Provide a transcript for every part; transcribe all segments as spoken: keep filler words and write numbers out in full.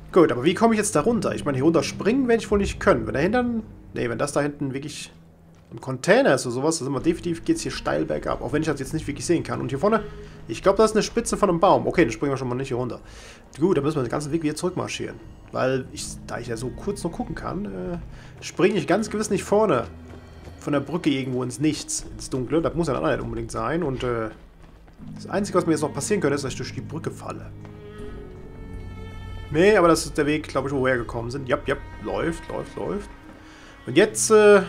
Gut, aber wie komme ich jetzt da runter? Ich meine, hier runter springen werde ich wohl nicht können. Wenn da hinten... Nee, wenn das da hinten wirklich ein Container ist oder sowas, dann sind wir definitiv, geht es hier steil bergab. Auch wenn ich das jetzt nicht wirklich sehen kann. Und hier vorne, ich glaube, das ist eine Spitze von einem Baum. Okay, dann springen wir schon mal nicht hier runter. Gut, dann müssen wir den ganzen Weg wieder zurückmarschieren. Weil, ich, da ich ja so kurz noch gucken kann, äh, springe ich ganz gewiss nicht vorne von der Brücke irgendwo ins Nichts, ins Dunkle. Das muss ja dann auch nicht unbedingt sein. Und äh, das Einzige, was mir jetzt noch passieren könnte, ist, dass ich durch die Brücke falle. Nee, aber das ist der Weg, glaube ich, wo wir hergekommen sind. Ja, ja, läuft, läuft, läuft. Und jetzt, äh...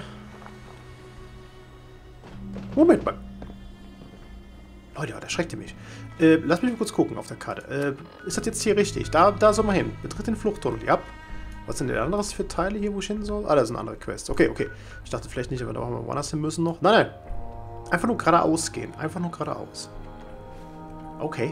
Moment mal. Leute, da erschreckt ihr mich. Äh, lass mich mal kurz gucken auf der Karte. Äh, ist das jetzt hier richtig? Da, da soll man hin. Betritt den Fluchttunnel. Ja. Was sind denn anderes für Teile hier, wo ich hin soll? Ah, da sind andere Quests. Okay, okay. Ich dachte vielleicht nicht, aber da wir woanders hin müssen noch. Nein, nein. Einfach nur geradeaus gehen. Einfach nur geradeaus. Okay.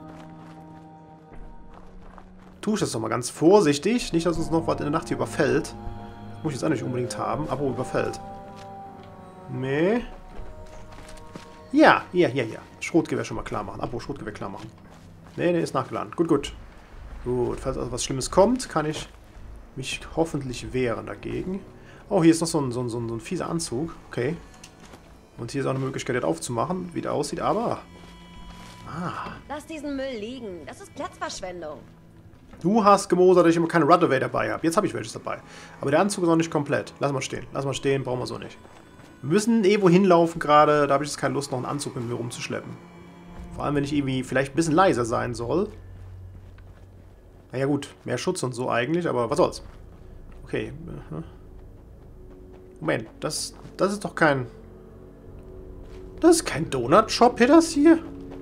Tue ich das doch mal ganz vorsichtig. Nicht, dass uns noch was in der Nacht hier überfällt. Muss ich jetzt auch nicht unbedingt haben, aber überfällt. Nee. Ja, ja, ja, ja. Schrotgewehr schon mal klar machen. Abo, Schrotgewehr klar machen. Nee, nee, ist nachgeladen. Gut, gut. Gut, falls also was Schlimmes kommt, kann ich mich hoffentlich wehren dagegen. Oh, hier ist noch so ein, so ein, so ein, so ein fieser Anzug. Okay. Und hier ist auch eine Möglichkeit, das aufzumachen, wie der aussieht, aber... Ah. Lass diesen Müll liegen. Das ist Platzverschwendung. Du hast gemosert, dass ich immer keine Runaway dabei habe. Jetzt habe ich welches dabei. Aber der Anzug ist noch nicht komplett. Lass mal stehen. Lass mal stehen, brauchen wir so nicht. Wir müssen irgendwo hinlaufen gerade. Da habe ich jetzt keine Lust, noch einen Anzug mit mir rumzuschleppen. Vor allem, wenn ich irgendwie vielleicht ein bisschen leiser sein soll. Naja gut, mehr Schutz und so eigentlich, aber was soll's. Okay. Moment, das, das ist doch kein... Das ist kein Donut-Shop hier, das hier?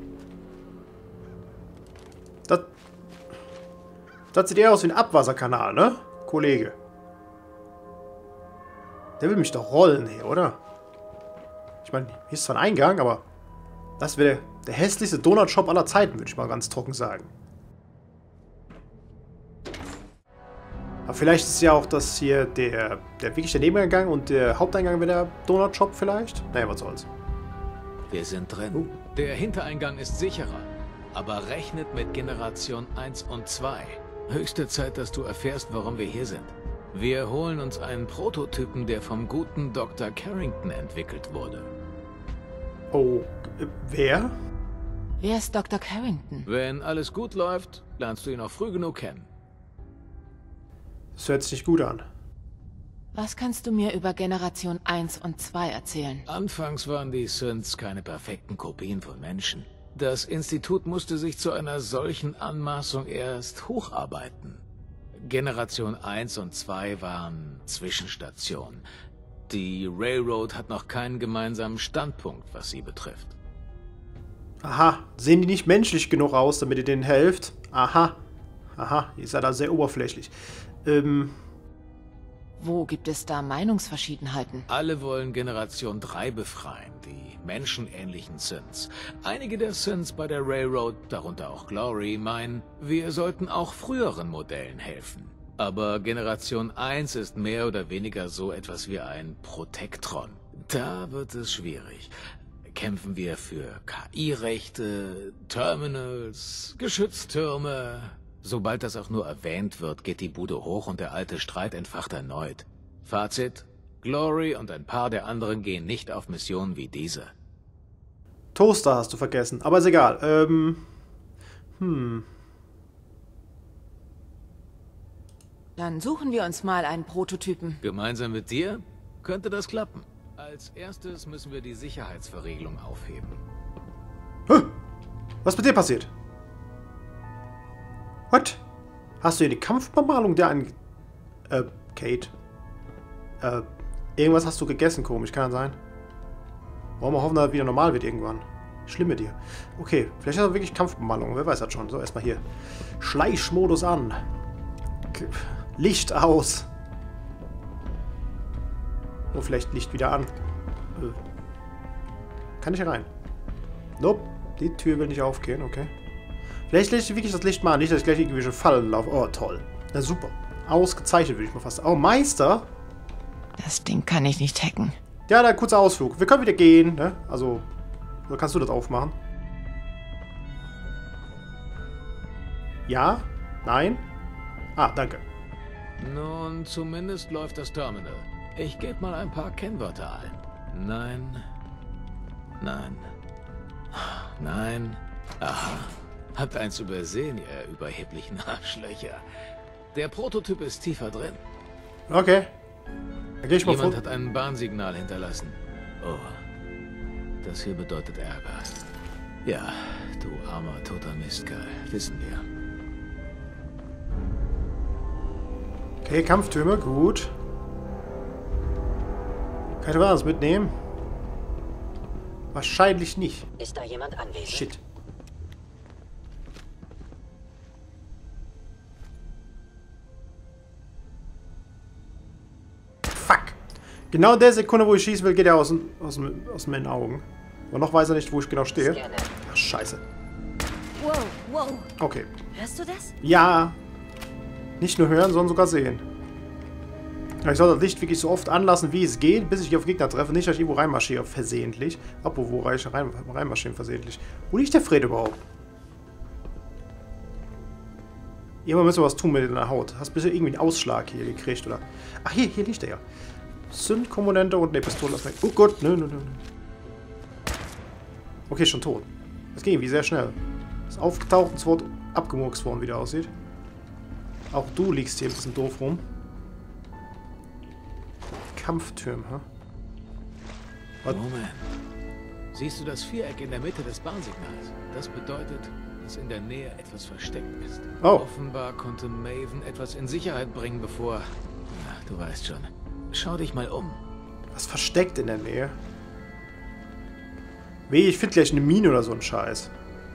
Das... Das sieht eher aus wie ein Abwasserkanal, ne? Kollege. Der will mich doch rollen hier, oder? Ich meine, hier ist zwar ein Eingang, aber das wäre der, der hässlichste Donut-Shop aller Zeiten, würde ich mal ganz trocken sagen. Aber vielleicht ist ja auch das hier der, der wirklich der Nebeneingang und der Haupteingang wäre der Donut-Shop vielleicht? Naja, was soll's. Wir sind drin. Uh. Der Hintereingang ist sicherer, aber rechnet mit Generation eins und zwei. Höchste Zeit, dass du erfährst, warum wir hier sind. Wir holen uns einen Prototypen, der vom guten Doktor Carrington entwickelt wurde. Oh, äh, wer? Wer ist Doktor Carrington? Wenn alles gut läuft, lernst du ihn auch früh genug kennen. Das hört sich nicht gut an. Was kannst du mir über Generation eins und zwei erzählen? Anfangs waren die Synths keine perfekten Kopien von Menschen. Das Institut musste sich zu einer solchen Anmaßung erst hocharbeiten. Generation eins und zwei waren Zwischenstationen. Die Railroad hat noch keinen gemeinsamen Standpunkt, was sie betrifft. Aha, sehen die nicht menschlich genug aus, damit ihr denen helft? Aha. Aha, ihr seid da sehr oberflächlich. Ähm... Wo gibt es da Meinungsverschiedenheiten? Alle wollen Generation drei befreien, die menschenähnlichen Synths. Einige der Synths bei der Railroad, darunter auch Glory, meinen, wir sollten auch früheren Modellen helfen. Aber Generation eins ist mehr oder weniger so etwas wie ein Protektron. Da wird es schwierig. Kämpfen wir für K I-Rechte, Terminals, Geschütztürme... Sobald das auch nur erwähnt wird, geht die Bude hoch und der alte Streit entfacht erneut. Fazit: Glory und ein paar der anderen gehen nicht auf Missionen wie diese. Toaster hast du vergessen, aber ist egal. Ähm... Hm... Dann suchen wir uns mal einen Prototypen. Gemeinsam mit dir könnte das klappen. Als erstes müssen wir die Sicherheitsverriegelung aufheben. Huh. Was mit dir passiert? What? Hast du hier die Kampfbemalung der an... Äh, Kate? Äh, irgendwas hast du gegessen, komisch, kann sein. Wollen wir hoffen, dass es wieder normal wird irgendwann. Schlimm mit dir. Okay, vielleicht hat er wirklich Kampfbemalung, wer weiß das schon. So, erstmal hier. Schleichmodus an. Okay. Licht aus. Oh, vielleicht Licht wieder an. Äh. Kann ich hier rein? Nope, die Tür will nicht aufgehen, okay. Vielleicht lässt ich wirklich das Licht mal an, nicht, dass ich gleich irgendwie schon fallen laufe. Oh, toll. Na super. Ausgezeichnet, würde ich mal fast sagen. Oh, Meister? Das Ding kann ich nicht hacken. Ja, da kurzer Ausflug. Wir können wieder gehen, ne? Also, oder kannst du das aufmachen? Ja? Nein? Ah, danke. Nun, zumindest läuft das Terminal. Ich gebe mal ein paar Kennwörter ein. Nein. Nein. Nein. Aha. Habt eins übersehen, ihr überheblichen Arschlöcher. Der Prototyp ist tiefer drin. Okay. Da gehe ich mal vor. Jemand hat ein Warnsignal hinterlassen. Oh. Das hier bedeutet Ärger. Ja, du armer, toter Mistkerl. Wissen wir. Okay, Kampftürme, gut. Kann ich was mitnehmen? Wahrscheinlich nicht. Ist da jemand anwesend? Shit. Fuck. Genau in der Sekunde, wo ich schießen will, geht er aus, dem- aus, dem- aus meinen Augen. Und noch weiß er nicht, wo ich genau stehe. Scanne. Ach, scheiße. Wow, wow. Okay. Hörst du das? Ja. Nicht nur hören, sondern sogar sehen. Ich soll das Licht wirklich so oft anlassen, wie es geht, bis ich auf Gegner treffe. Nicht, dass ich irgendwo reinmarschiere, versehentlich. Apropos, wo rein, rein, reinmarschieren, versehentlich. Wo liegt der Fred überhaupt? Irgendwann müssen wir was tun mit der Haut. Hast du bisher irgendwie einen Ausschlag hier gekriegt, oder? Ach, hier, hier liegt er ja. Zündkomponente und ne, Pistole. Oh Gott, nö, nö, nö. Okay, schon tot. Das ging irgendwie sehr schnell. Ist aufgetaucht und sofort abgemurkst worden, wie der aussieht. Auch du liegst hier ein bisschen doof rum. Kampftürme, hä? Was? Moment. Siehst du das Viereck in der Mitte des Warnsignals? Das bedeutet, dass in der Nähe etwas versteckt ist. Oh. Offenbar konnte Maven etwas in Sicherheit bringen, bevor... Ach, du weißt schon. Schau dich mal um. Was versteckt in der Nähe? Weh, ich finde gleich eine Mine oder so ein Scheiß.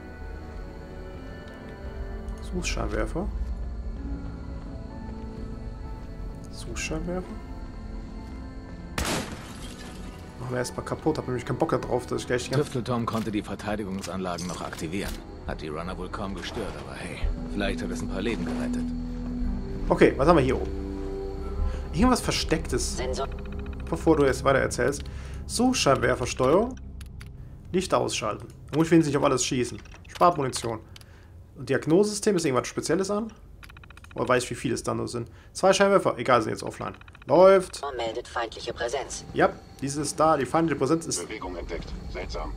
Suchscheinwerfer. Suchscheinwerfer. Machen wir erstmal kaputt. Hab nämlich keinen Bock darauf, dass ich gleich die ganze... Tüftel Tom konnte die Verteidigungsanlagen noch aktivieren. Hat die Runner wohl kaum gestört, aber hey, vielleicht hat es ein paar Leben gerettet. Okay, was haben wir hier oben? Irgendwas Verstecktes. Sensor. Bevor du jetzt weiter erzählst. Suchscheinwerfersteuerung. Licht ausschalten. Da muss ich wenigstens nicht auf alles schießen. Spart Munition. Und Diagnosesystem ist irgendwas Spezielles an? Oder weiß ich, wie viele es dann nur sind? Zwei Scheinwerfer. Egal, sind jetzt offline. Läuft. Meldet feindliche Präsenz. Ja, dieses da. Die feindliche Präsenz ist... Bewegung entdeckt. Seltsam.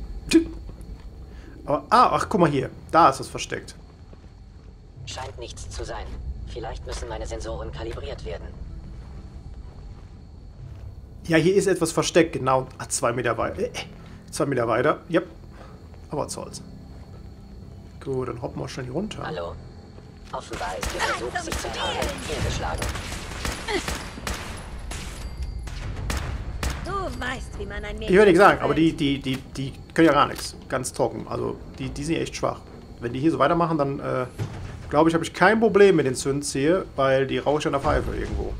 Aber, ah, ach, guck mal hier. Da ist es versteckt. Scheint nichts zu sein. Vielleicht müssen meine Sensoren kalibriert werden. Ja, hier ist etwas versteckt. Genau. Ah, zwei Meter weiter. Äh, zwei Meter weiter. Yep. Aber was soll's. Gut, dann hoppen wir schnell hier runter. Hallo? Offenbar ist Ihr Versuch, sie zu tarnen, fehlgeschlagen. Du weißt, wie man ein Mädchen... Ich würde nicht sagen, aber verwöhnt. die, die, die, die können ja gar nichts. Ganz trocken. Also, die, die sind echt schwach. Wenn die hier so weitermachen, dann, äh, glaube ich, habe ich kein Problem mit den Zünds hier, weil die rauche ich an der Pfeife irgendwo.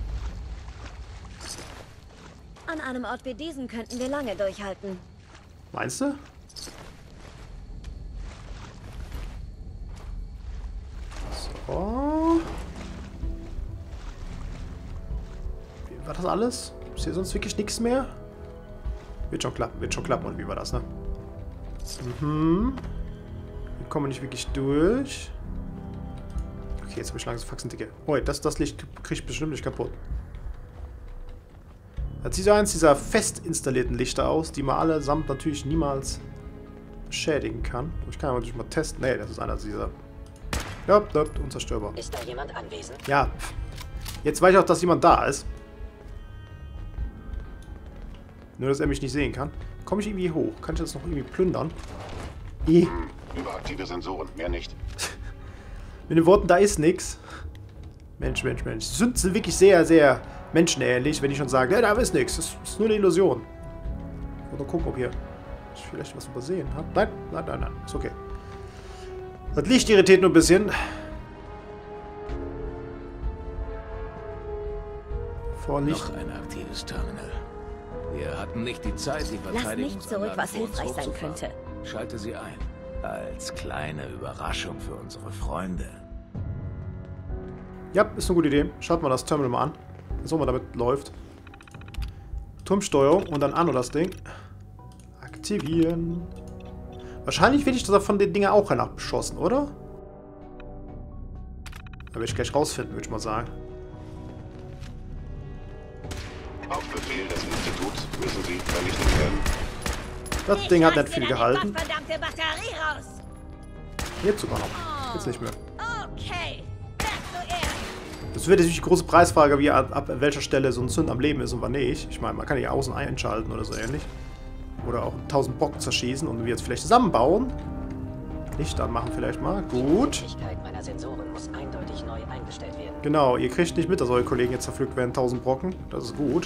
An einem Ort wie diesen könnten wir lange durchhalten. Meinst du? So. Wie war das alles? Ist hier sonst wirklich nichts mehr? Wird schon klappen, wird schon klappen. Und wie war das, ne? Mhm. Wir kommen nicht wirklich durch. Okay, jetzt habe ich langsam Faxen dicke. Oh, das, das Licht kriege ich bestimmt nicht kaputt. Das sieht so eins dieser fest installierten Lichter aus, die man allesamt natürlich niemals beschädigen kann. Ich kann natürlich mal testen. Ne, das ist einer dieser... Ja, ja, unzerstörbar. Ist da jemand anwesend? Ja. Jetzt weiß ich auch, dass jemand da ist. Nur, dass er mich nicht sehen kann. Komme ich irgendwie hoch? Kann ich das noch irgendwie plündern? I. Überaktive Sensoren, mehr nicht. Mit den Worten, da ist nix. Mensch, Mensch, Mensch. Sind sie wirklich sehr, sehr menschenähnlich, wenn ich schon sage, ja, da ist nichts. Das ist nur eine Illusion. Oder gucken, ob hier ich vielleicht was übersehen habe. Nein, nein, nein, nein. Ist okay. Das Licht irritiert nur ein bisschen. Vor Licht. Noch ein aktives Terminal. Wir hatten nicht die Zeit, die Lass Verteidigungsanlagen nicht zurück, was vor uns hilfreich sein hochzufahren. könnte. Schalte sie ein. Als kleine Überraschung für unsere Freunde. Ja, ist eine gute Idee. Schaut mal das Terminal mal an. So, mal damit läuft. Turmsteuerung und dann an oder das Ding. Aktivieren. Wahrscheinlich werde ich das von den Dingen auch danach beschossen, oder? Da werde ich gleich rausfinden, würde ich mal sagen. Auf Befehl des Instituts müssen Sie vernichtet werden. Das Ding hat nicht viel gehalten. Verdammte Batterie raus! Jetzt sogar noch. Jetzt nicht mehr. Okay, wer zuerst? Das wird natürlich die große Preisfrage, wie ab, ab welcher Stelle so ein Zünd am Leben ist und wann nicht. Ich meine, man kann ja außen einschalten oder so ähnlich. Oder auch tausend Brocken zerschießen und wir jetzt vielleicht zusammenbauen. Licht anmachen vielleicht mal. Gut. Die Fähigkeit meiner Sensoren muss eindeutig neu eingestellt werden. Genau, ihr kriegt nicht mit, dass eure Kollegen jetzt zerpflückt werden. tausend Brocken. Das ist gut.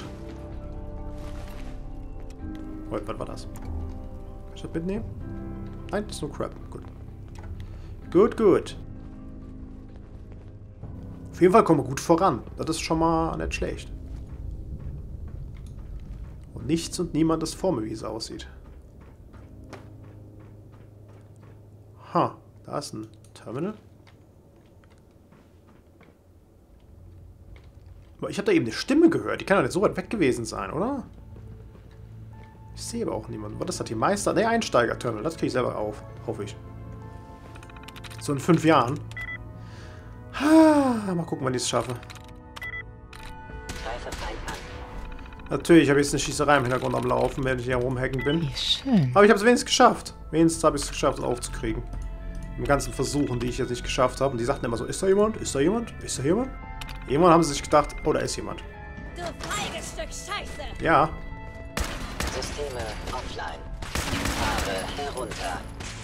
Oh, was war das? Kann ich das mitnehmen? Nein, das ist nur Crap. Gut. Gut, gut. Auf jeden Fall kommen wir gut voran. Das ist schon mal nicht schlecht. Und nichts und niemand ist vor mir, wie es aussieht. Ha, da ist ein Terminal. Aber ich habe da eben eine Stimme gehört. Die kann doch nicht so weit weg gewesen sein, oder? Ich sehe aber auch niemanden. Was ist das hier? Meister? Ne, Einsteiger-Terminal. Das kriege ich selber auf. Hoffe ich. So in fünf Jahren. Ah, mal gucken, wann ich es schaffe. Greife Feind an. Natürlich habe ich jetzt eine Schießerei im Hintergrund am Laufen, während ich hier rumhacken bin. Wie schön. Aber ich habe es wenigstens geschafft. Wenigstens habe ich es geschafft, es aufzukriegen. Im ganzen Versuchen, die ich jetzt nicht geschafft habe. Und die sagten immer so, ist da jemand? Ist da jemand? Ist da jemand? Irgendwann haben sie sich gedacht, oh, da ist jemand. Du feiges Stück Scheiße! Ja. Systeme offline. Fahre herunter.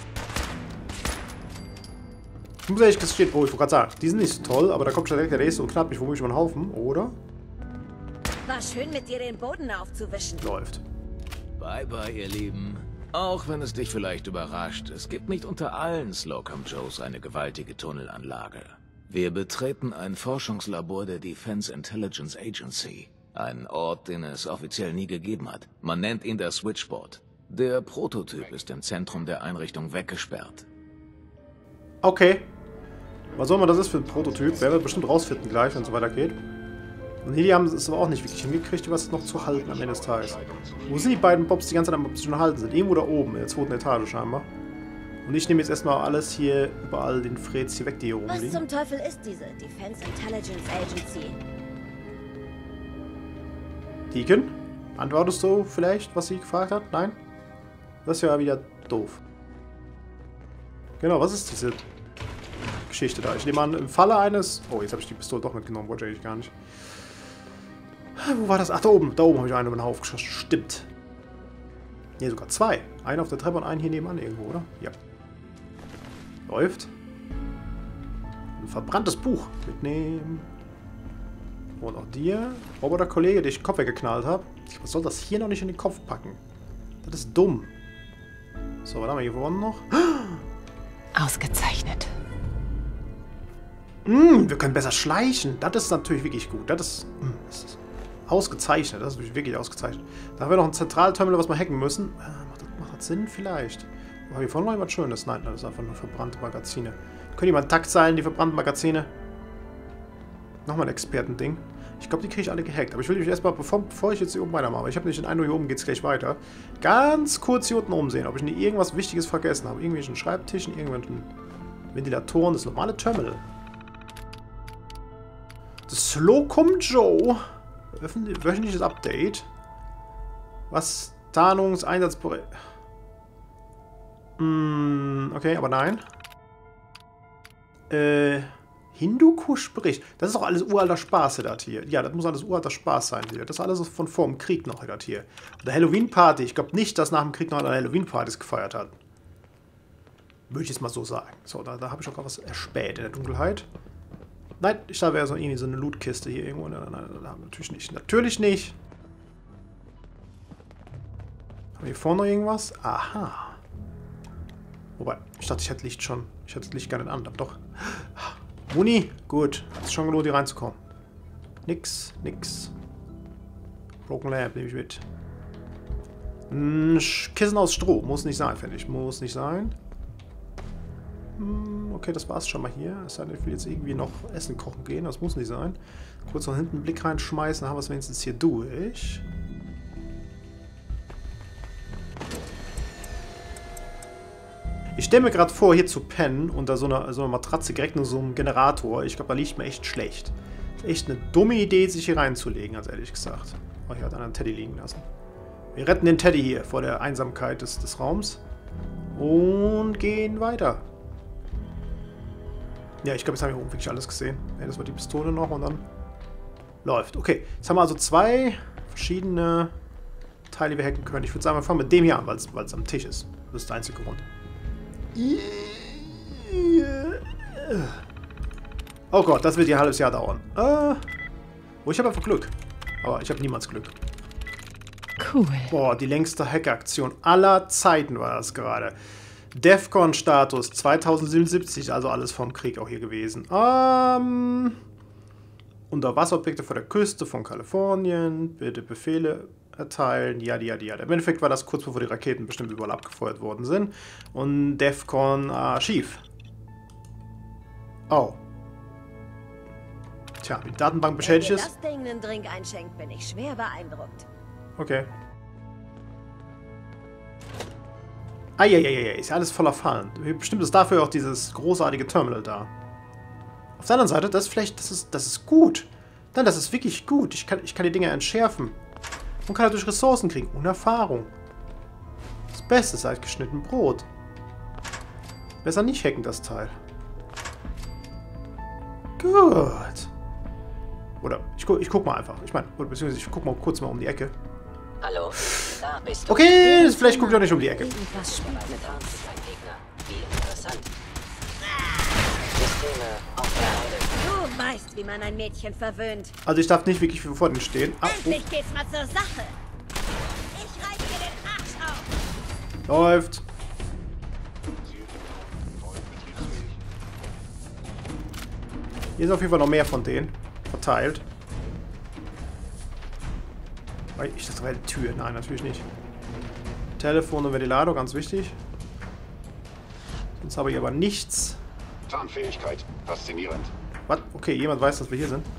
Ich muss ehrlich gestehen, oh, ich wollte gerade sagen, die sind nicht so toll, aber da kommt schon direkt der nächste und knappt mich womöglich über den Haufen, oder? War schön, mit dir den Boden aufzuwischen. Läuft. Bye bye, ihr Lieben. Auch wenn es dich vielleicht überrascht, es gibt nicht unter allen Slocum Joes eine gewaltige Tunnelanlage. Wir betreten ein Forschungslabor der Defense Intelligence Agency. Ein Ort, den es offiziell nie gegeben hat. Man nennt ihn das Switchboard. Der Prototyp ist im Zentrum der Einrichtung weggesperrt. Okay. Was soll man das ist für ein Prototyp? Werden wir bestimmt rausfinden gleich, wenn es so weitergeht. Und hier, die haben es aber auch nicht wirklich hingekriegt, was noch zu halten am Ende des Tages. Wo sind die beiden Bobs die ganze Zeit am schon halten sind? Irgendwo da oben, in der zweiten Etage scheinbar. Und ich nehme jetzt erstmal alles hier, überall den Freds hier weg, die hier Was rumliegen. zum Teufel ist diese Defense Intelligence Agency? Deacon? Antwortest du vielleicht, was sie gefragt hat? Nein? Das ist ja wieder doof. Genau, was ist diese Geschichte da? Ich nehme an, im Falle eines... Oh, jetzt habe ich die Pistole doch mitgenommen, wollte ich eigentlich gar nicht. Wo war das? Ach, da oben. Da oben habe ich einen über den Haufen geschossen. Stimmt. Ne, sogar zwei. Einen auf der Treppe und einen hier nebenan irgendwo, oder? Ja. Läuft. Ein verbranntes Buch mitnehmen. Und auch dir, Roboter-Kollege, den ich den Kopf weggeknallt habe. Was soll das hier noch nicht in den Kopf packen? Das ist dumm. So, was haben wir hier vorne noch? Ausgezeichnet. Mm, wir können besser schleichen. Das ist natürlich wirklich gut. Das ist, mm, das ist ausgezeichnet. Das ist wirklich ausgezeichnet. Da haben wir noch ein Zentralterminal, was wir hacken müssen. Äh, macht, das, macht das Sinn? Vielleicht. Aber hier vorne noch jemand Schönes. Nein, das ist einfach nur verbrannte Magazine. Können die mal Takt sein, die verbrannten Magazine? Nochmal ein Expertending. Ich glaube, die kriege ich alle gehackt. Aber ich will mich erstmal, bevor, bevor ich jetzt hier oben weitermache, ich habe nicht den Eindruck, hier oben geht es gleich weiter, ganz kurz hier unten umsehen, ob ich nicht irgendwas Wichtiges vergessen habe. Irgendwelchen Schreibtischen, irgendwelchen Ventilatoren, das normale Terminal. Das Slocum Joe. Wöchentliches Update. Was? Tarnungseinsatzbereit. Hm, okay, aber nein. Äh... Hindukusch-Bericht. Das ist doch alles uralter Spaß, das hier. Ja, das muss alles uralter Spaß sein hier. Das ist alles von vor dem Krieg noch, das hier. Und der Halloween-Party. Ich glaube nicht, dass nach dem Krieg noch eine Halloween-Partys gefeiert hat. Würde ich jetzt mal so sagen. So, da, da habe ich auch gerade was erspäht in der Dunkelheit. Nein, ich glaube, wäre so irgendwie so eine Lootkiste hier irgendwo. Nein, nein, nein, nein, natürlich nicht. Natürlich nicht. Haben wir hier vorne noch irgendwas? Aha. Wobei, ich dachte, ich hätte Licht schon. Ich hätte das Licht gar nicht an. Doch. Muni, gut. Hat es schon gelohnt, hier reinzukommen. Nix, nix. Broken Lamp nehme ich mit. Ein Kissen aus Stroh. Muss nicht sein, finde ich. Muss nicht sein. Hm, okay, das war's schon mal hier. Es sei denn, ich will jetzt irgendwie noch Essen kochen gehen. Das muss nicht sein. Kurz noch hinten einen Blick reinschmeißen. Dann haben wir es wenigstens hier durch. Ich stelle mir gerade vor, hier zu pennen, unter so einer, so einer Matratze direkt in so einem Generator. Ich glaube, da liegt mir echt schlecht. Ist echt eine dumme Idee, sich hier reinzulegen, ganz ehrlich gesagt. Oh, hier hat einer einen Teddy liegen lassen. Wir retten den Teddy hier vor der Einsamkeit des, des Raums. Und gehen weiter. Ja, ich glaube, jetzt habe ich auch wirklich alles gesehen. Ja, das war die Pistole noch und dann läuft. Okay, jetzt haben wir also zwei verschiedene Teile, die wir hacken können. Ich würde sagen, wir fangen mit dem hier an, weil es am Tisch ist. Das ist der einzige Grund. Oh Gott, das wird hier ein halbes Jahr dauern. Äh, oh, ich habe einfach Glück. Aber ich habe niemals Glück. Cool. Boah, die längste Hackeraktion aller Zeiten war das gerade. DEFCON-Status zweitausendsiebenundsiebzig, also alles vom Krieg auch hier gewesen. Ähm, Unterwasserobjekte vor der Küste von Kalifornien. Bitte Befehle erteilen. Ja, ja, ja. Im Endeffekt war das kurz bevor die Raketen bestimmt überall abgefeuert worden sind. Und DEFCON-Archiv. Oh. Tja, die Datenbank beschädigt Wenn dir ist. das Ding einen Drink einschenkt, bin ich schwer beeindruckt. Okay. Eieieiei, ist ja alles voller Fallen. Bestimmt ist dafür auch dieses großartige Terminal da. Auf der anderen Seite, das ist vielleicht, das ist, das ist gut. Nein, das ist wirklich gut. Ich kann, ich kann die Dinge entschärfen. Und kann dadurch Ressourcen kriegen und Erfahrung. Das Beste ist halt geschnitten Brot. Besser nicht hacken, das Teil. Gut. Oder ich, gu ich guck mal einfach. Ich meine, beziehungsweise ich guck mal kurz mal um die Ecke. Hallo, da bist du. Okay, vielleicht guckt er nicht um die Ecke. Irgendwas spielt mit Tarns uns. ist ein Gegner. Wie interessant. Systeme aufgearbeitet. Du weißt, wie man ein Mädchen verwöhnt. Also ich darf nicht wirklich vor denen stehen. Ah, oh, Endlich geht's mal zur Sache. Ich reiß dir den Arsch auf. läuft. Hier ist auf jeden Fall noch mehr von denen. Verteilt. Ich dachte, das war die Tür. Nein, natürlich nicht. Telefon und Ventilator, ganz wichtig. Sonst habe ich aber nichts. Tarnfähigkeit. Faszinierend. Was? Okay, jemand weiß, dass wir hier sind.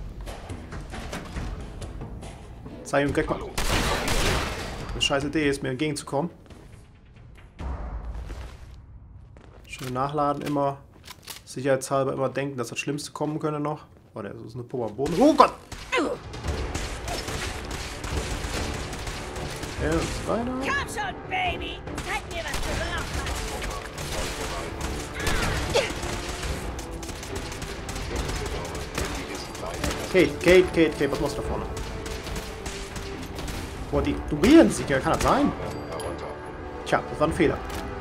Zeig ihm direkt mal. Eine scheiß Idee ist, mir entgegenzukommen. Schön nachladen, immer. Sicherheitshalber immer denken, dass das Schlimmste kommen könne noch. Oh, der ist eine Puppe am Boden. Oh Gott! Er ist weiter. Komm schon, Baby. Zeig mir, was du drauf hast. Kate, Kate, Kate, Kate, was machst du da vorne? Boah, die ignorieren sich ja, kann das sein? Tja, das war ein Fehler.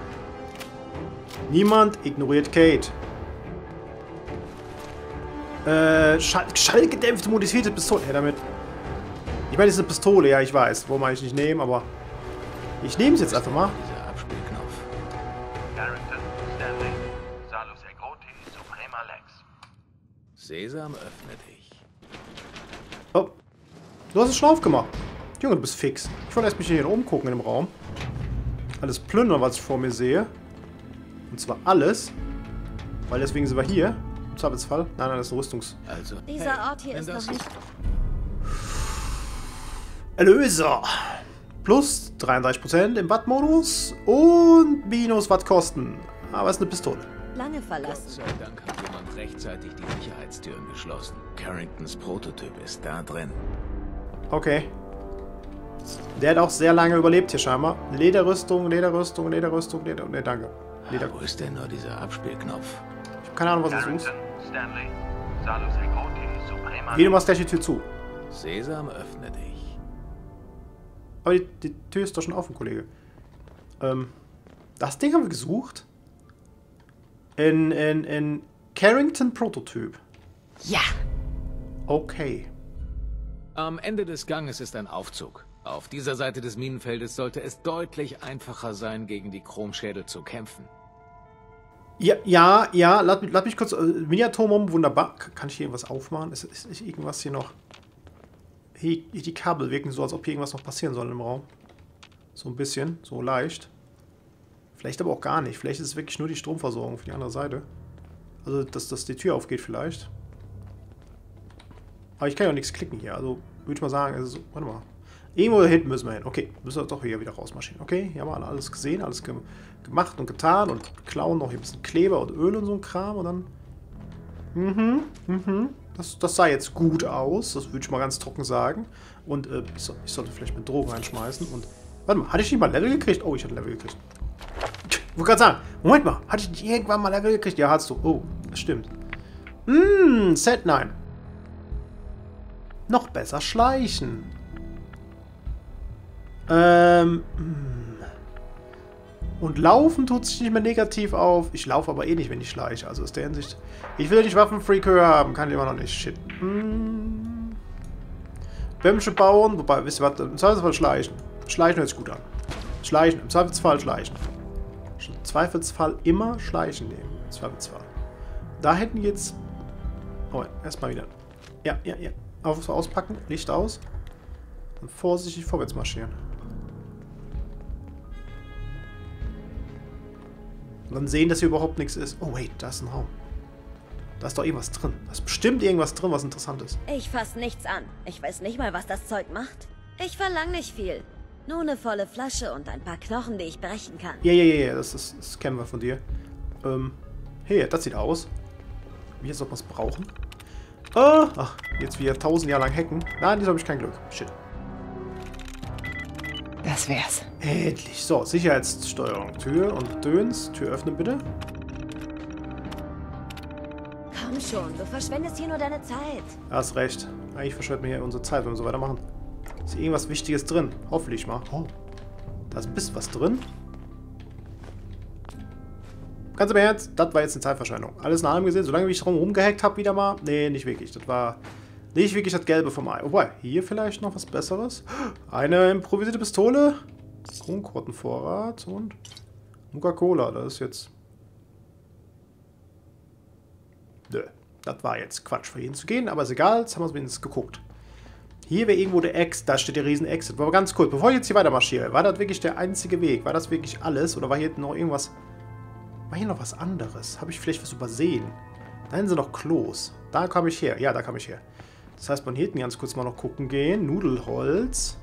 Niemand ignoriert Kate. Äh, Schall schallgedämpfte modifizierte Pistole. Her damit. Ich meine, das ist eine Pistole, ja, ich weiß. Wollen wir eigentlich nicht nehmen, aber ich nehme es jetzt einfach mal. Dieser Abspielknopf. Carrington, Stanley, Salus Egroti, Suprema Lex. Sesam, öffne dich. Oh, du hast es schon aufgemacht. Junge, du bist fix. Ich wollte erst mich hier umgucken in dem Raum. Alles plündern, was ich vor mir sehe. Und zwar alles. Weil deswegen sind wir hier. Im Zweifelsfall. Nein, nein, das ist ein Rüstungs... Also, Dieser hey, Ort hier wenn ist das noch nicht... Erlöser. Plus dreiunddreißig Prozent im Watt-Modus. Und minus Wattkosten. Aber es ist eine Pistole. lange Gott verlassen. sei Dank hat jemand rechtzeitig die Sicherheitstüren geschlossen. Carringtons Prototyp ist da drin. Okay. Der hat auch sehr lange überlebt hier scheinbar. Lederrüstung, Lederrüstung, Lederrüstung, Leder... Ne, danke. Leder. Wo ist denn nur dieser Abspielknopf? Ich habe keine Ahnung, was das ist. Carrington, Stanley, Salus Egroti, Suprema Geh, du machst gleich die Tür zu. Sesam, öffne dich. Aber die, die Tür ist doch schon offen, Kollege. Ähm, das Ding haben wir gesucht. In, in, in Carrington Prototyp. Ja. Okay. Am Ende des Ganges ist ein Aufzug. Auf dieser Seite des Minenfeldes sollte es deutlich einfacher sein, gegen die Chromschädel zu kämpfen. Ja, ja, ja, lass, lass mich kurz... Äh, Miniaturmum, wunderbar. Kann ich hier irgendwas aufmachen? Ist, ist, ist irgendwas hier noch... Hier, die Kabel wirken so, als ob hier irgendwas noch passieren soll im Raum. So ein bisschen, so leicht. Vielleicht aber auch gar nicht. Vielleicht ist es wirklich nur die Stromversorgung für die andere Seite. Also, dass, dass die Tür aufgeht vielleicht. Aber ich kann ja auch nichts klicken hier. Also, würde ich mal sagen, also, warte mal. Irgendwo da hinten müssen wir hin. Okay, müssen wir doch hier wieder rausmarschieren. Okay, hier haben wir alles gesehen, alles ge gemacht und getan und klauen noch hier ein bisschen Kleber und Öl und so ein Kram und dann... Mhm, mhm. Das, das sah jetzt gut aus, das würde ich mal ganz trocken sagen. Und äh, ich, so, ich sollte vielleicht mit Drogen reinschmeißen und... Warte mal, hatte ich nicht mal Level gekriegt? Oh, ich hatte Level gekriegt. Ich wollte gerade sagen, Moment mal, hatte ich nicht irgendwann mal Level gekriegt? Ja, hast du. Oh, das stimmt. Mmm, Set neun. Noch besser schleichen. Ähm, und laufen tut sich nicht mehr negativ auf. Ich laufe aber eh nicht, wenn ich schleiche. Also aus der Hinsicht. Ich will nicht Waffenfreak höher haben. Kann ich immer noch nicht. Shit. Hm. Bämsche bauen. Wobei, wisst ihr was? Im Zweifelsfall schleichen. Schleichen hört sich gut an. Schleichen. Im Zweifelsfall schleichen. Im Zweifelsfall immer schleichen nehmen. Im Zweifelsfall. Da hätten jetzt... Oh, erstmal wieder. Ja, ja, ja. Auf, auspacken. Licht aus. Und vorsichtig vorwärts marschieren. Und dann sehen, dass hier überhaupt nichts ist. Oh, wait, da ist ein Raum. Da ist doch irgendwas drin. Da ist bestimmt irgendwas drin, was interessant ist. Ich fass nichts an. Ich weiß nicht mal, was das Zeug macht. Ich verlang nicht viel. Nur eine volle Flasche und ein paar Knochen, die ich brechen kann. Ja, ja, ja, ja, das, ist, das kennen wir von dir. Ähm, hey, das sieht aus. Wie als ob wir es brauchen. Oh, ach, jetzt wieder tausend Jahre lang hacken. Nein, diesmal habe ich kein Glück. Shit. Das wär's. Endlich. So, Sicherheitssteuerung. Tür und Döns. Tür öffnen, bitte. Komm schon, du verschwendest hier nur deine Zeit. Hast recht. Eigentlich verschwendet mir hier unsere Zeit, wenn wir so weitermachen. Ist hier irgendwas Wichtiges drin? Hoffentlich mal. Oh. Da ist ein bisschen was drin. Ganz im Ernst, das war jetzt eine Zeitverschwendung. Alles in allem gesehen, solange ich drum rumgehackt habe wieder mal. Nee, nicht wirklich. Das war nicht wirklich das Gelbe vom Ei. Wobei, hier vielleicht noch was Besseres. Eine improvisierte Pistole. Kronkortenvorrat und Nuka-Cola. Das ist jetzt... Nö, das war jetzt Quatsch für ihn zu gehen, aber ist egal. Jetzt haben wir es wenigstens geguckt. Hier wäre irgendwo der Exit. Da steht der riesen Exit. Aber ganz kurz, bevor ich jetzt hier weiter marschiere, war das wirklich der einzige Weg? War das wirklich alles? Oder war hier noch irgendwas... War hier noch was anderes? Habe ich vielleicht was übersehen? Da hinten sind noch Klos. Da kam ich her. Ja, da kam ich her. Das heißt, man hier hinten ganz kurz mal noch gucken gehen. Nudelholz.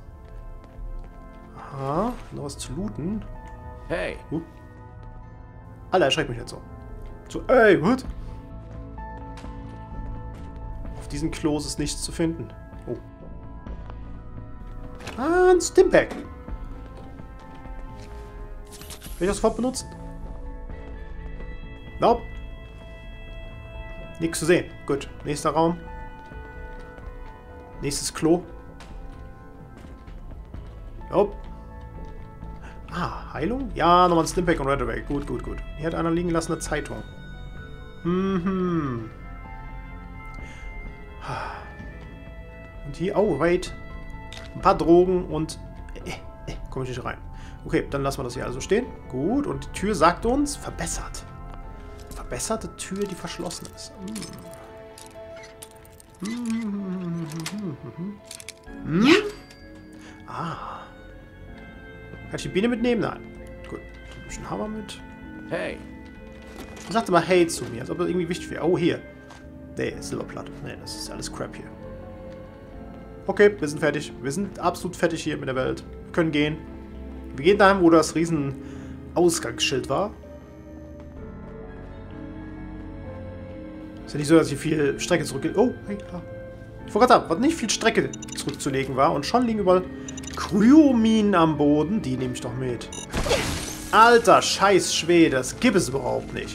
Aha. Noch was zu looten. Hey. Uh. Alter, erschreckt mich nicht so. So, ey, what? Auf diesen Klos ist nichts zu finden. Oh. Ah, ein Stimpack. Will ich das sofort benutzen? Nope. Nichts zu sehen. Gut. Nächster Raum. Nächstes Klo. Nope. Ah, Heilung? Ja, nochmal ein Stimpack und Red Away. Gut, gut, gut. Hier hat einer liegen lassen eine Zeitung. Mhm. Und hier, oh, wait. Ein paar Drogen und... Äh, äh, komme ich nicht rein. Okay, dann lassen wir das hier also stehen. Gut, und die Tür sagt uns, verbessert. Verbesserte Tür, die verschlossen ist. Mm. Mm. Ja. Ah. Kann ich die Biene mitnehmen? Nein. Gut. Ein bisschen Hammer mit. Hey. Ich sagte mal hey zu mir, als ob das irgendwie wichtig wäre. Oh, hier. Nee, Silberplatte. Nee, das ist alles Crap hier. Okay, wir sind fertig. Wir sind absolut fertig hier mit der Welt. Wir können gehen. Wir gehen dahin, wo das riesen Ausgangsschild war. Ist ja nicht so, dass hier viel Strecke zurückgeht. Oh, hey, klar. Ich wollte gerade sagen, was nicht viel Strecke zurückzulegen war. Und schon liegen überall Kryominen am Boden. Die nehme ich doch mit. Alter, scheiß Schwede. Das gibt es überhaupt nicht.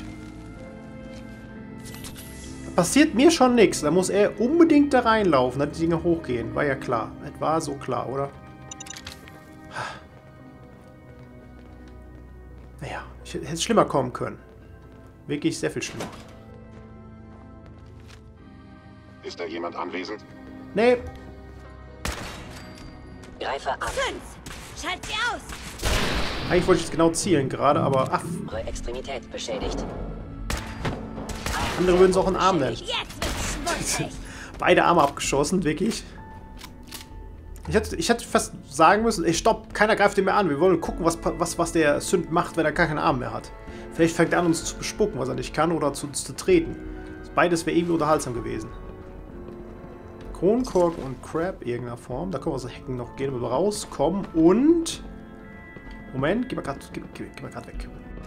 Da passiert mir schon nichts. Da muss er unbedingt da reinlaufen, dass die Dinge hochgehen. War ja klar. Das war so klar, oder? Naja, ich hätte es schlimmer kommen können. Wirklich sehr viel schlimmer. Ist da jemand anwesend? Nee. Greifer an. Fünf! Schalt sie aus! Eigentlich wollte ich jetzt genau zielen gerade, aber ach, Eure Extremität beschädigt. andere würden es auch einen Arm nennen. Jetzt wird's schmutzig! Beide Arme abgeschossen, wirklich. Ich hätte, ich hätte fast sagen müssen, ey, stopp, keiner greift ihn mehr an. Wir wollen gucken, was, was, was der Sünd macht, wenn er gar keinen Arm mehr hat. Vielleicht fängt er an, uns zu bespucken, was er nicht kann, oder zu uns zu treten. Beides wäre irgendwie unterhaltsam gewesen. Kronkorken und Crab irgendeiner Form. Da können wir aus dem Hecken noch gehen, wenn wir rauskommen. Und... Moment, geh mal gerade geh, geh, geh mal grad weg.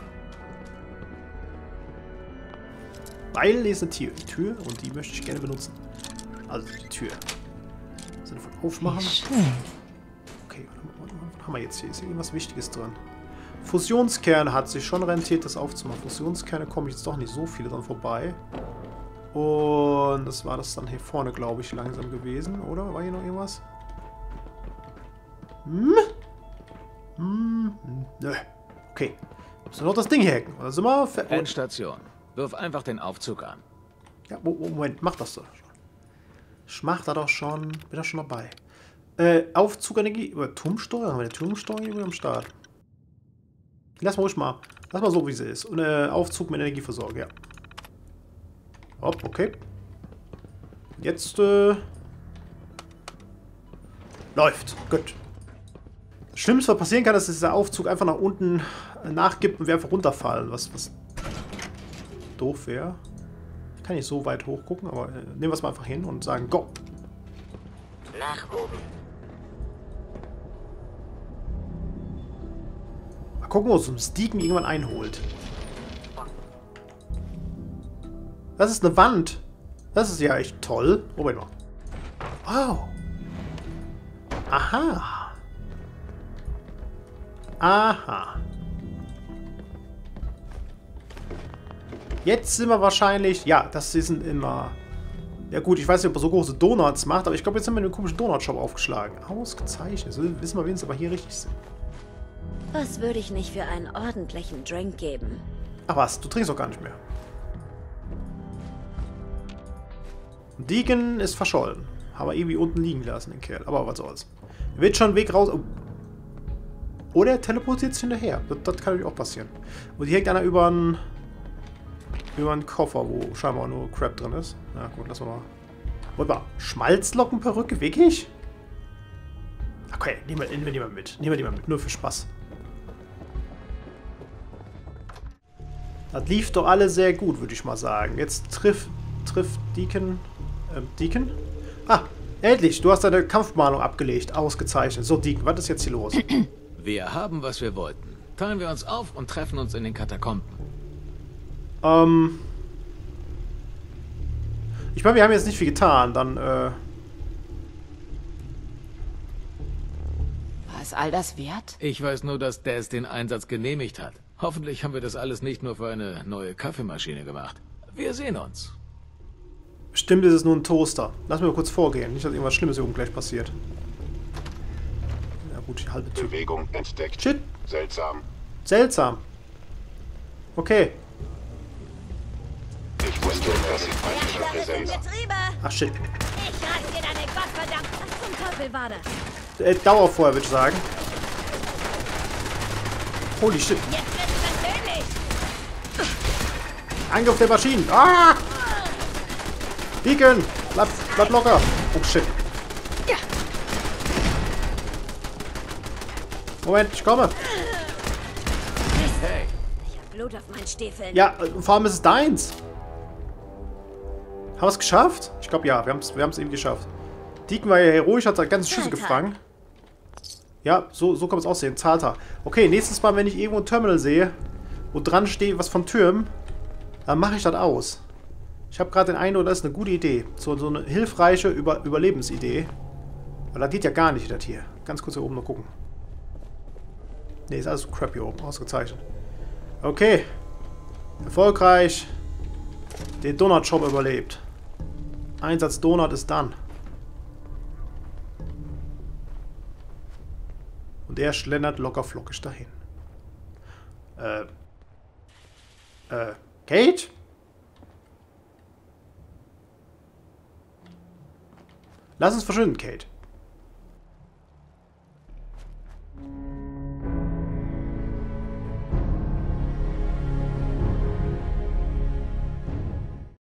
Weil hier ist eine Tür, Tür und die möchte ich gerne benutzen. Also die Tür. Sinne von aufmachen. Okay, was haben wir jetzt hier? Ist hier irgendwas Wichtiges dran? Fusionskerne hat sich schon rentiert, das aufzumachen. Fusionskerne komme ich jetzt doch nicht so viele dran vorbei. Und das war das dann hier vorne, glaube ich, langsam gewesen, oder? War hier noch irgendwas? Hm? Hm? Nö. Okay. Müssen wir noch das Ding hacken. Oder sind wir fer- Endstation. Wirf einfach den Aufzug an. Ja, Moment, mach das doch schon. Ich mach da doch schon. Bin da schon dabei. Äh, Aufzugenergie. Oder Turmsteuer? Haben wir eine Turmsteuer hier am Start? Lass mal ruhig mal. Lass mal so, wie sie ist. Und äh, Aufzug mit Energieversorgung, ja. Hopp, okay. Jetzt, äh. läuft. Gut. Das Schlimmste, was passieren kann, ist, dass dieser Aufzug einfach nach unten nachgibt und wir einfach runterfallen. Was, was doof wäre. Kann nicht so weit hoch gucken, aber äh, nehmen wir es mal einfach hin und sagen Go. Nach oben. Mal gucken, wo uns ein Steeken irgendwann einholt. Das ist eine Wand. Das ist ja echt toll. Moment mal. Wow. Aha. Aha. Jetzt sind wir wahrscheinlich... Ja, das sind immer... Ja gut, ich weiß nicht, ob er so große Donuts macht, aber ich glaube, jetzt sind wir in einem komischen Donut-Shop aufgeschlagen. Ausgezeichnet. So wissen wir wenigstens aber hier richtig sind. Was würde ich nicht für einen ordentlichen Drink geben? Ach was, du trinkst doch gar nicht mehr. Deacon ist verschollen. Haben wir irgendwie unten liegen lassen, den Kerl. Aber was soll's. Er wird schon einen Weg raus... Oh. Oder er teleportiert sich hinterher. Das, das kann natürlich auch passieren. Und hier hängt einer über einen... über einen Koffer, wo scheinbar nur Crap drin ist. Na gut, lassen wir mal. Warte mal. Schmalzlockenperücke? Wirklich? Okay, nehmen wir, nehmen wir die mal mit. Nehmen wir die mal mit. Nur für Spaß. Das lief doch alle sehr gut, würde ich mal sagen. Jetzt trifft trifft Deacon... Ähm, Deacon? Ah, endlich! Du hast deine Kampfmahnung abgelegt. Ausgezeichnet. So, Deacon, was ist jetzt hier los? Wir haben, was wir wollten. Teilen wir uns auf und treffen uns in den Katakomben. Ähm... Ich meine, wir haben jetzt nicht viel getan. Dann, äh... War es all das wert? Ich weiß nur, dass Daz den Einsatz genehmigt hat. Hoffentlich haben wir das alles nicht nur für eine neue Kaffeemaschine gemacht. Wir sehen uns. Stimmt, ist es nur ein Toaster. Lass mir mal kurz vorgehen. Nicht, dass irgendwas Schlimmes hier oben gleich passiert. Ja gut, die halbe Tür. Bewegung entdeckt. Shit. Seltsam. Seltsam. Okay. Ich wusste, dass sie feindlicher Reaktor ist in Präsenz. Betriebe! Ach shit. Ich reiß dir deine Gottverdammt... Was zum Teufel war das? Äh, Dauerfeuer, würde ich sagen. Holy shit. Jetzt wird's persönlich! Angriff der Maschinen. Ah! Deacon! Bleib, bleib locker. Oh shit. Moment, ich komme. Hey, Ich hab Blut auf meinen Stiefeln. Ja, und vor allem ist es deins. Haben wir es geschafft? Ich glaube ja, wir haben es wir haben's eben geschafft. Deacon war ja heroisch, hat da ganze Schüsse Zahltag. gefangen. Ja, so, so kann man es aussehen. Zahltag. Okay, nächstes Mal, wenn ich irgendwo ein Terminal sehe, wo dran steht was von Türmen, dann mache ich das aus. Ich habe gerade den Eindruck, das ist eine gute Idee. So, so eine hilfreiche Über Überlebensidee. Weil das geht ja gar nicht, das hier. Ganz kurz hier oben noch gucken. Ne, ist alles so crap hier oben. Ausgezeichnet. Okay. Erfolgreich. Den Donut-Shop überlebt. Einsatz Donut ist dann. Und er schlendert locker flockig dahin. Äh. Äh. Kate? Lass uns verschwinden, Kate.